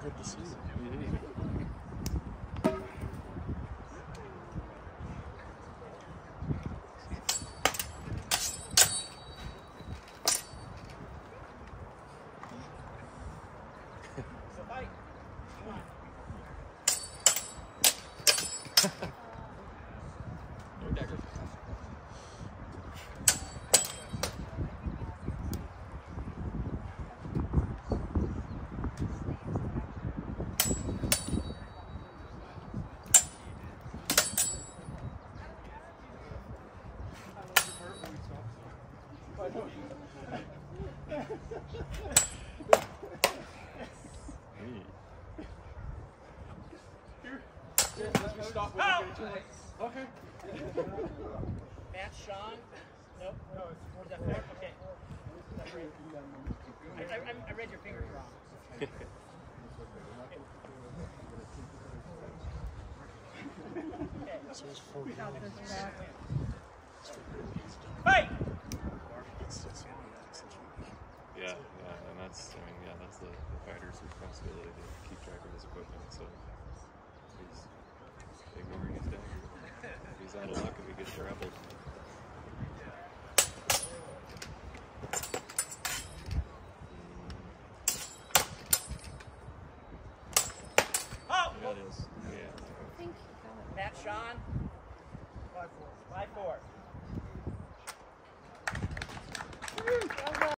Good to see you. No daggers. Okay. Matt, Sean? Nope. No, is that fair? Okay. I read your fingers wrong. So it's 4 Hey! Yeah, and that's, that's the fighter's responsibility to keep track of his equipment, so he's ignoring his dagger. He's out of luck if he gets grappled. Oh! Yeah, it is. Yeah. Matt, Sean? 5-4. 5-4.